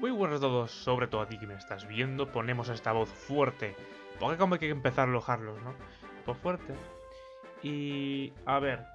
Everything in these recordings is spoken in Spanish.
Muy buenas a todos, sobre todo a ti que me estás viendo, ponemos esta voz fuerte. Porque como hay que empezar los Harlos, ¿no? Voz fuerte. Y... a ver...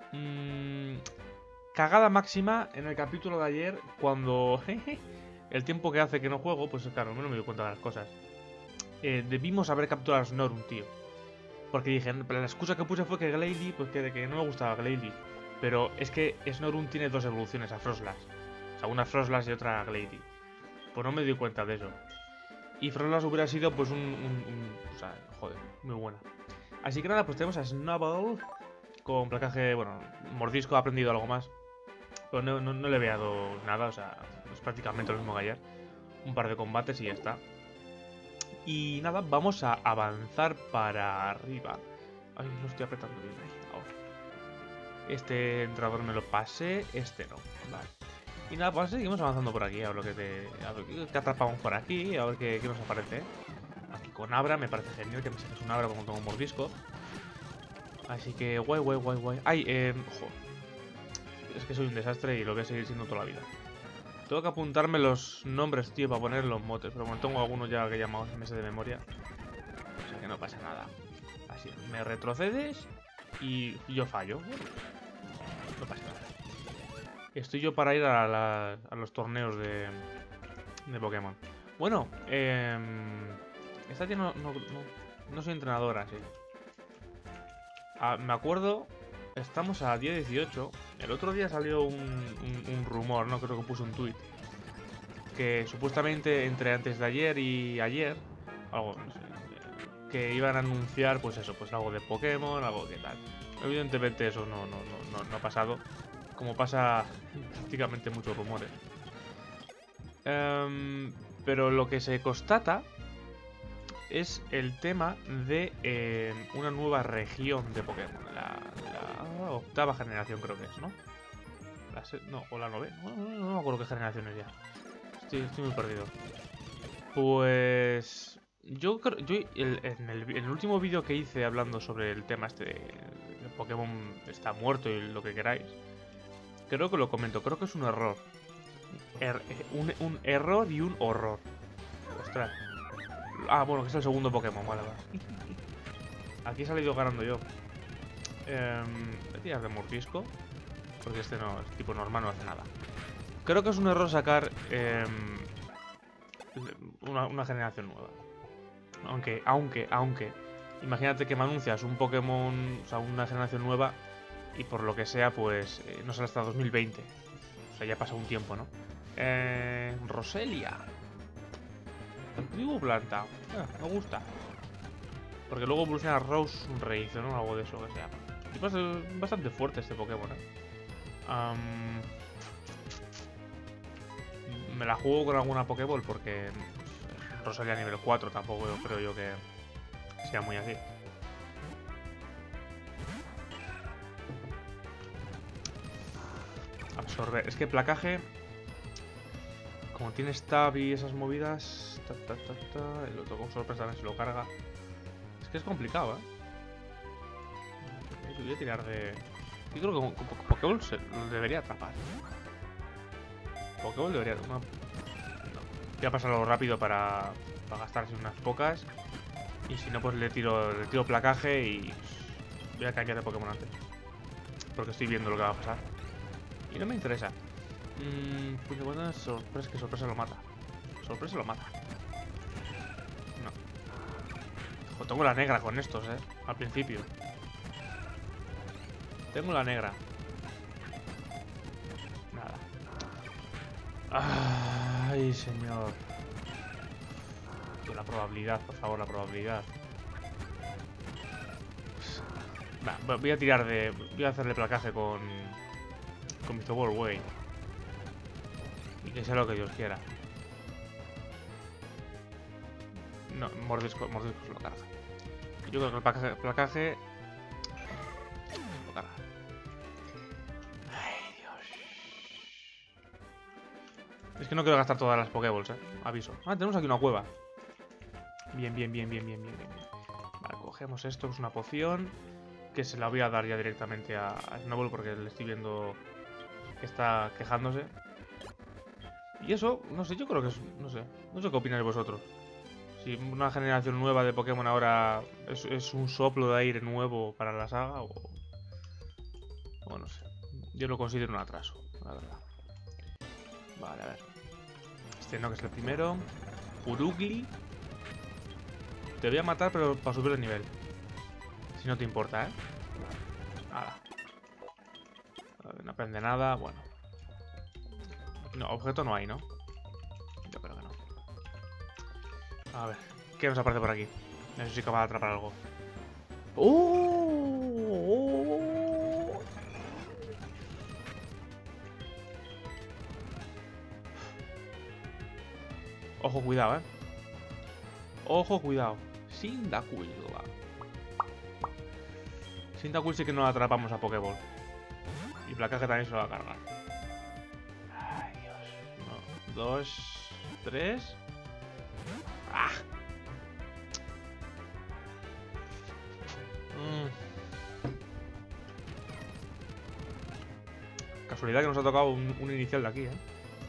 cagada máxima en el capítulo de ayer, cuando... el tiempo que hace que no juego, pues claro, no me doy cuenta de las cosas. Debimos haber capturado a Snorun, tío. Porque dije, la excusa que puse fue que Glalie, pues que no me gustaba Glalie. Pero es que Snorun tiene dos evoluciones a Frostlass. O sea, una Frostlass y otra Glalie. Pues no me di cuenta de eso. Y Frostlass hubiera sido pues o sea, joder, muy buena. Así que nada, pues tenemos a Snubble con placaje, bueno, mordisco, ha aprendido algo más. Pero no le he dado nada, o sea, es prácticamente lo mismo que ayer. Un par de combates y ya está. Y nada, vamos a avanzar para arriba. Ay, lo estoy apretando bien ahí, ahora. Este entrador me lo pasé, este no. Vale. Y nada, pues seguimos avanzando por aquí, a ver lo que te atrapamos por aquí, a ver qué nos aparece. Aquí con Abra, me parece genial que me saques un Abra como tengo un mordisco. Así que guay, guay, guay, guay. Ay, es que soy un desastre y lo voy a seguir siendo toda la vida. Tengo que apuntarme los nombres, tío, para poner los motes, pero bueno, tengo algunos ya que he llamado meses de memoria. O sea que no pasa nada. Así, me retrocedes y yo fallo. No pasa nada. Estoy yo para ir a los torneos de Pokémon. Bueno, esta tía no soy entrenadora, sí. Me acuerdo, estamos a día 18. El otro día salió un rumor, ¿no? Creo que puse un tweet. Que supuestamente entre antes de ayer y ayer, algo, no sé, que iban a anunciar, pues eso, pues algo de Pokémon, algo que tal. Evidentemente eso no ha pasado. Como pasa prácticamente muchos rumores. Pero lo que se constata es el tema de una nueva región de Pokémon. La octava generación creo que es, ¿no? No, o la novena. No me acuerdo qué generación es ya. Estoy muy perdido. Pues... Yo creo... en el último vídeo que hice hablando sobre el tema este de Pokémon está muerto y lo que queráis, creo que lo comento. Creo que es un error. Un error y un horror. Ostras. Ah, bueno, que es el segundo Pokémon, vale. Aquí he salido ganando yo. Voy a tirar de mordisco. Porque este no, es tipo normal, no hace nada. Creo que es un error sacar una generación nueva. Aunque, imagínate que me anuncias un Pokémon, o sea, una generación nueva, y por lo que sea, pues no sale hasta 2020. O sea, ya pasa un tiempo, ¿no? Roselia. Tribu planta. Me gusta. Porque luego evoluciona a Rose Race, ¿no? Algo de eso que sea. Y es bastante fuerte este Pokémon, me la juego con alguna Pokéball porque Roselia nivel 4 tampoco creo yo que sea muy así. Absorber. Es que placaje, como tiene stab y esas movidas, el otro con sorpresa también se lo carga. Es que es complicado, Voy a tirar de... Yo creo que con Pokéball se lo debería atrapar. Pokéball debería... No. Voy a pasarlo rápido para gastarse unas pocas. Y si no, pues le tiro placaje y voy a cambiar de Pokémon antes. Porque estoy viendo lo que va a pasar. Y no me interesa. Pues bueno, sorpresa, que sorpresa lo mata. Sorpresa lo mata. No. Ojo, tengo la negra con estos, al principio. Tengo la negra. Nada. Ay, señor. La probabilidad, por favor, la probabilidad. Va, voy a tirar de... Voy a hacerle placaje con Mr. Worldway. Y que sea lo que Dios quiera. No, mordisco se lo carga. Yo creo que el placaje lo carga. Ay, Dios. Es que no quiero gastar todas las Pokéballs, aviso. Ah, tenemos aquí una cueva. Bien. Vale, cogemos esto, que es una poción. Que se la voy a dar ya directamente a Snubble porque le estoy viendo que está quejándose. Y eso, no sé, yo creo que es... No sé. No sé qué opináis vosotros. Si una generación nueva de Pokémon ahora es un soplo de aire nuevo para la saga o no sé. Yo lo considero un atraso, la verdad. Vale, a ver. Este no, que es el primero. Urugli. Te voy a matar, pero para subir de nivel. Si no te importa, ¿eh? Nada. No aprende nada, bueno. No, objeto no hay, ¿no? Yo creo que no. A ver, ¿qué nos aparece por aquí? No sé si soy capaz de atrapar algo. ¡Oh! Ojo, cuidado, ¿eh? Ojo, cuidado. Cyndaquil. Cyndaquil sí que no atrapamos a Pokéball. Y Placaje también se lo va a cargar. Ay, Dios. 1, 2, 3. ¡Ah! Casualidad que nos ha tocado un inicial de aquí, ¿eh?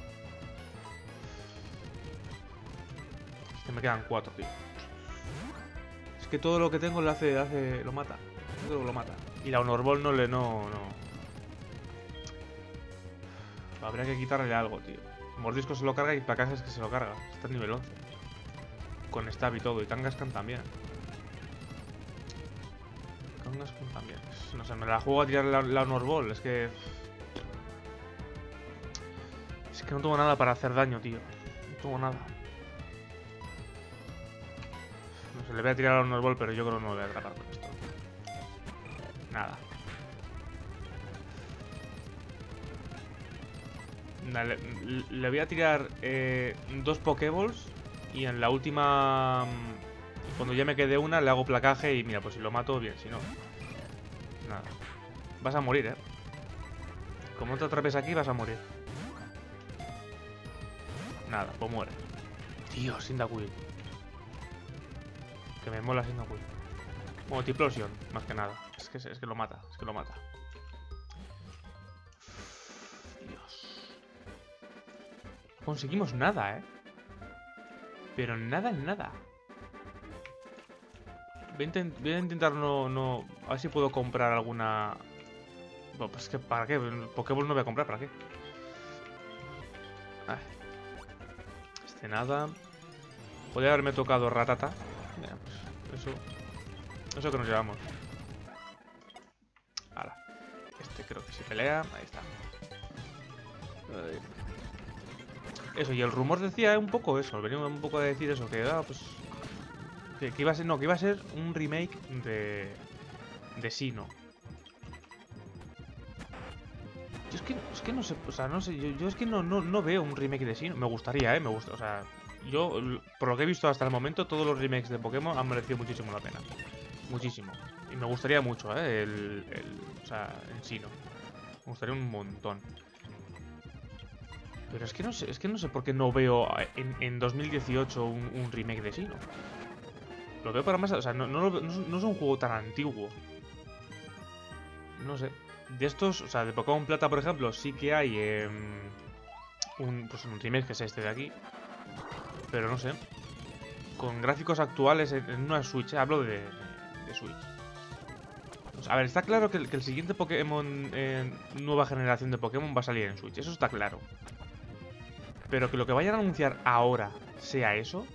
Es que me quedan 4, tío. Es que todo lo que tengo lo mata. Todo lo mata. Y la Honor Ball no. Habría que quitarle algo, tío. Mordisco se lo carga y Placaje es que se lo carga. Está en nivel 11. Con Stab y todo. Y Kangaskhan también. Kangaskhan también. No sé, me la juego a tirar la Honor Ball. Es que no tengo nada para hacer daño, tío. No tengo nada. No sé, le voy a tirar la Honor Ball, pero yo creo que no lo voy a atrapar con esto. Nada. Le voy a tirar 2 Pokéballs. Y en la última... Cuando ya me quede una, le hago placaje y mira, pues si lo mato, bien, si no... Nada. Vas a morir, ¿eh? Como te atrapes aquí, vas a morir. Nada, pues muere. Tío, Cyndaquil. Que me mola Cyndaquil. Multiplosion, más que nada. Es que lo mata, es que lo mata. Dios. No conseguimos nada, ¿eh? Pero nada. Voy a intentar no... A ver si puedo comprar alguna... Bueno, pues es que ¿para qué? Pokéball no voy a comprar, ¿para qué? Ay. Este nada. Podría haberme tocado Ratata. Mira, pues eso que nos llevamos. Ahora. Este creo que se pelea. Ahí está. Eso, y el rumor decía un poco eso. Venía un poco a decir eso. Que pues... Que iba a ser... No, que iba a ser un remake de Sinnoh. Yo es que no sé, o sea, no sé, yo es que no veo un remake de Sinnoh. Me gustaría, me gusta, o sea, yo, por lo que he visto hasta el momento, todos los remakes de Pokémon han merecido muchísimo la pena. Muchísimo. Y me gustaría mucho, o sea, en Sinnoh. Me gustaría un montón. Pero es que no sé por qué no veo en 2018 un remake de Sinnoh. Lo veo para más, o sea, no es un juego tan antiguo. No sé. De estos, o sea, de Pokémon Plata, por ejemplo, sí que hay un remake que es este de aquí. Pero no sé. Con gráficos actuales en una Switch, hablo de Switch. O sea, a ver, está claro que el siguiente Pokémon, nueva generación de Pokémon va a salir en Switch. Eso está claro. Pero que lo que vayan a anunciar ahora sea eso...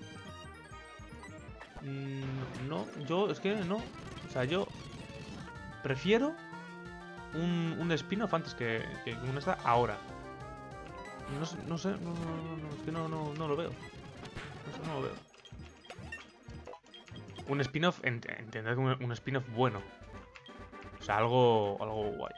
no, yo es que no. O sea, yo prefiero un spin-off antes que una esta ahora. No sé, es que no lo veo. No lo veo. Un spin-off, entended un spin-off bueno. O sea, algo guay,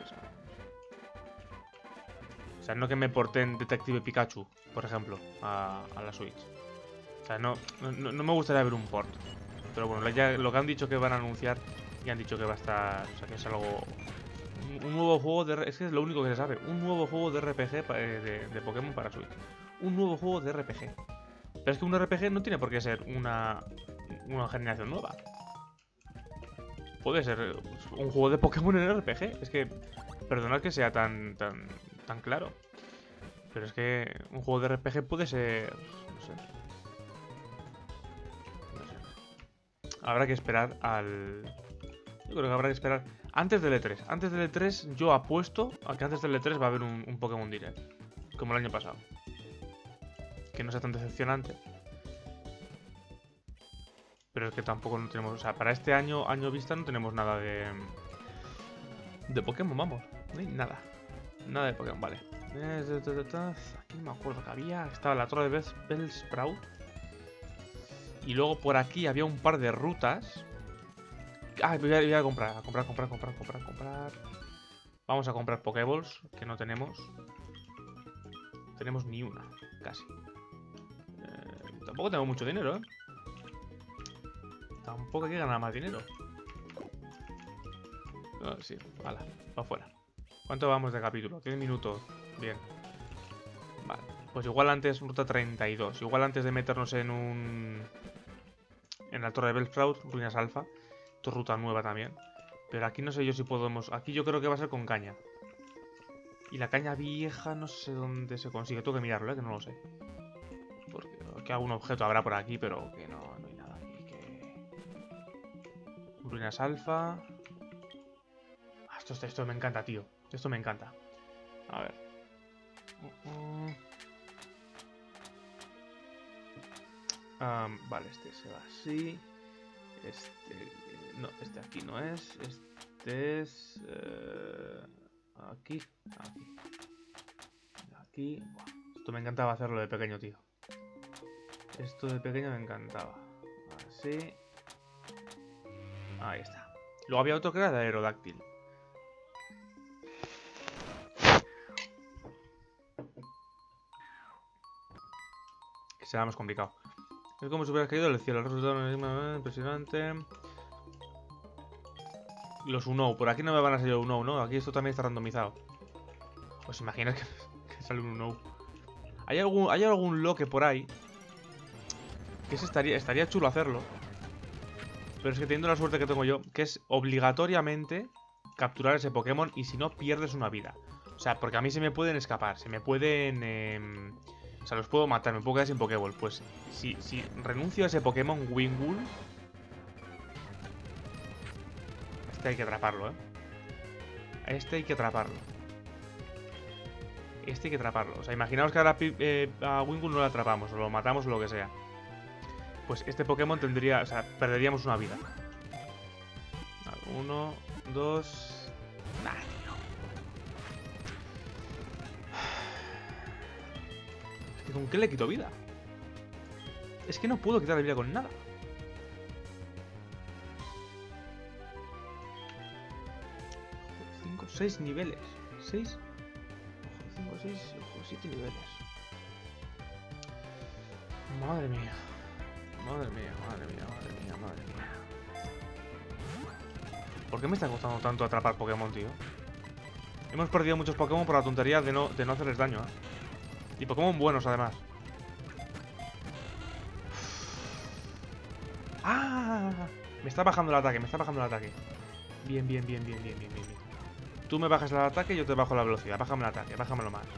o sea, no que me porten Detective Pikachu, por ejemplo, a la Switch. O sea, no me gustaría ver un port. Pero bueno, ya lo que han dicho que van a anunciar, ya han dicho que va a estar... O sea, que es algo... Un nuevo juego de... Es que es lo único que se sabe. Un nuevo juego de RPG de Pokémon para Switch. Un nuevo juego de RPG. Pero es que un RPG no tiene por qué ser una generación nueva. Puede ser un juego de Pokémon en RPG. Es que... Perdonad que sea tan claro. Pero es que un juego de RPG puede ser... No sé. No sé. Habrá que esperar al... Yo creo que habrá que esperar antes del E3. Antes del E3 yo apuesto a que antes del E3 va a haber un Pokémon Direct. Como el año pasado. Que no sea tan decepcionante. Pero es que tampoco no tenemos... O sea, para este año, año vista, no tenemos nada de Pokémon, vamos. No hay nada. Nada de Pokémon, vale. Aquí no me acuerdo que había. Estaba la torre de Bellsprout. Y luego por aquí había un par de rutas. Ah, voy a comprar. A comprar. Vamos a comprar Pokéballs, que no tenemos. Tenemos ni una, casi. Tampoco tengo mucho dinero, ¿eh? Tampoco hay que ganar más dinero. Sí, hala, va afuera. ¿Cuánto vamos de capítulo? 10 minutos. Bien. Vale. Pues igual antes, ruta 32. Igual antes de meternos en la torre de Bellsprout, ruinas alfa. Esto es ruta nueva también. Pero aquí no sé yo si podemos... Aquí yo creo que va a ser con caña. Y la caña vieja no sé dónde se consigue. Tengo que mirarlo, que no lo sé. Porque que algún objeto habrá por aquí, pero que no hay nada aquí. Ruinas alfa. Ah, esto me encanta, tío. Esto me encanta. A ver. Vale, este se va así. No, este aquí no es. Este es... aquí. Aquí. Buah, esto me encantaba hacerlo de pequeño, tío. Esto de pequeño me encantaba. Así. Ahí está. Luego había otro que era de aerodáctil. Que será más complicado. Es como si hubieras caído del cielo. El resultado impresionante. Los Unou. Por aquí no me van a salir Unou, ¿no? Aquí esto también está randomizado. ¿Os imagináis que sale un Unou? ¿Hay algún loque por ahí? Que estaría chulo hacerlo. Pero es que teniendo la suerte que tengo yo, que es obligatoriamente capturar ese Pokémon y si no, pierdes una vida. O sea, porque a mí se me pueden escapar, se me pueden... o sea, los puedo matar, me puedo quedar sin Pokéball. Pues si renuncio a ese Pokémon Wingull... Este hay que atraparlo, ¿eh? Este hay que atraparlo. Este hay que atraparlo. O sea, imaginaos que ahora a Wingull no lo atrapamos, o lo matamos o lo que sea. Pues este Pokémon tendría... O sea, perderíamos una vida. 1, 2... Nah, tío. Es que ¿con qué le quito vida? Es que no puedo quitarle vida con nada. 5, 6 niveles. 6... 5, 6, 7 niveles. Madre mía. Madre mía. ¿Por qué me está costando tanto atrapar Pokémon, tío? Hemos perdido muchos Pokémon por la tontería de no hacerles daño, ¿eh? Y Pokémon buenos, además. ¡Ah! Me está bajando el ataque, Bien. Tú me bajas el ataque y yo te bajo la velocidad. Bájame el ataque, bájamelo más.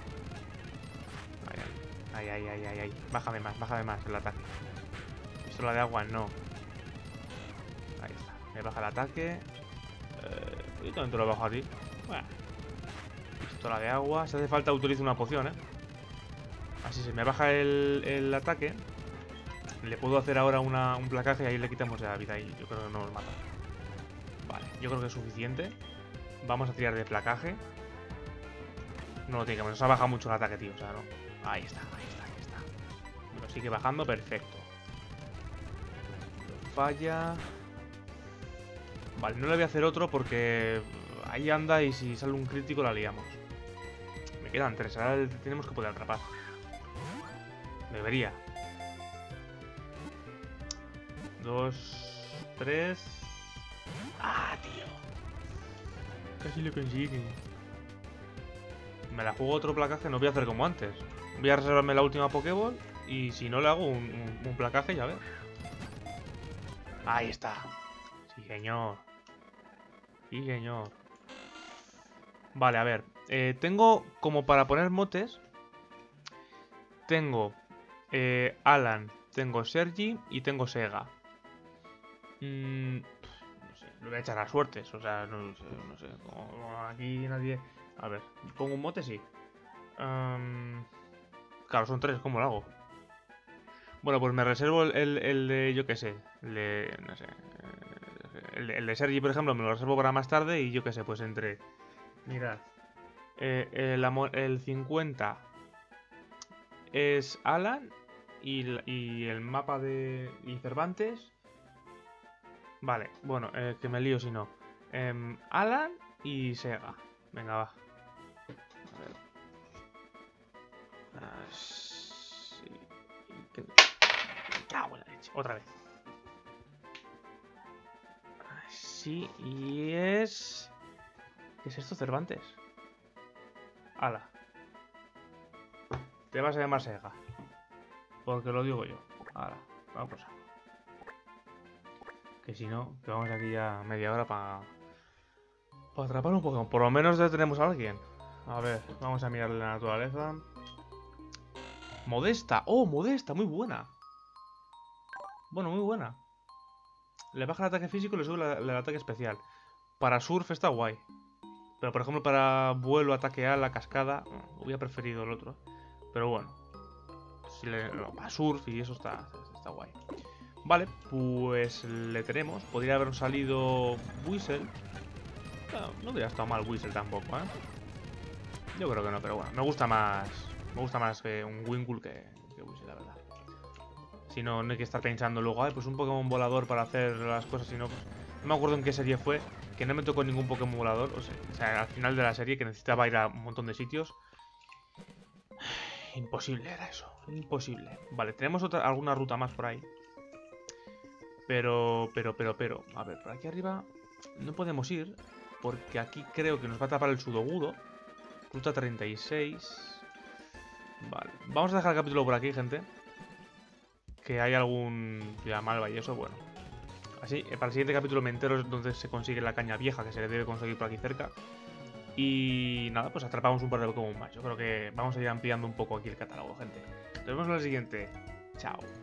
Ay. Bájame más el ataque. Pistola de agua, no. Ahí está. Me baja el ataque. Yo también te lo bajo a ti. Bueno. Pistola de agua. Si hace falta utilizo una poción, ¿eh? Así se me baja el ataque. Le puedo hacer ahora un placaje y ahí le quitamos la vida y yo creo que no nos mata. Vale, yo creo que es suficiente. Vamos a tirar de placaje. No lo tiene que... Nos ha bajado mucho el ataque, tío. O sea, no. Ahí está. Me lo sigue bajando, perfecto. Falla. Vale, no le voy a hacer otro porque ahí anda y si sale un crítico la liamos. Me quedan 3, ahora tenemos que poder atrapar. Debería. 2, 3. ¡Ah, tío! Casi lo consigue. Me la juego otro placaje, no voy a hacer como antes. Voy a reservarme la última Pokéball y si no le hago un placaje, ya ves. Ahí está. Sí, señor. Vale, a ver. Tengo como para poner motes. Tengo Alan, tengo Sergi y tengo Sega. No sé, le voy a echar a suertes, o sea, no sé, no sé. Como aquí nadie... A ver, ¿pongo un mote? Sí. Claro, son 3, ¿cómo lo hago? Bueno, pues me reservo el de, yo qué sé, el de, no sé, el de Sergi, por ejemplo, me lo reservo para más tarde y yo qué sé, pues entre, mirad, el 50 es Alan y el mapa de y Cervantes, vale, bueno, que me lío si no, Alan y Sega, venga, va, a ver, así, me cago en la leche, otra vez. Sí, y es... ¿Qué es esto, Cervantes? Ala. Te vas a llamar Sega. Porque lo digo yo. Ala, vamos a... Que si no, que vamos aquí ya media hora para atrapar un Pokémon. Por lo menos ya tenemos a alguien. A ver, vamos a mirarle la naturaleza. Modesta. Oh, Modesta, muy buena. Bueno, muy buena. Le baja el ataque físico y le sube el ataque especial. Para surf está guay. Pero por ejemplo para vuelo, ataque ala, cascada, hubiera preferido el otro. Pero bueno. Si no, para surf y eso está guay. Vale, pues le tenemos. Podría haber salido Whistle. No hubiera estado mal Whistle tampoco, ¿eh? Yo creo que no, pero bueno, me gusta más. Me gusta más un Wingull que Whistle, la verdad. Si no, no hay que estar pensando luego, pues un Pokémon volador para hacer las cosas, si no, pues, no me acuerdo en qué serie fue, que no me tocó ningún Pokémon volador. O sea, al final de la serie, que necesitaba ir a un montón de sitios. Imposible era eso, imposible. Vale, tenemos alguna ruta más por ahí. Pero, a ver, por aquí arriba no podemos ir, porque aquí creo que nos va a tapar el Sudogudo. Ruta 36. Vale, vamos a dejar el capítulo por aquí, gente. Que hay algún ya malva y eso, bueno. Así, para el siguiente capítulo me entero donde se consigue la caña vieja, que se le debe conseguir por aquí cerca. Y nada, pues atrapamos un par de Pokémon más. Yo creo que vamos a ir ampliando un poco aquí el catálogo, gente. Nos vemos en la siguiente. Chao.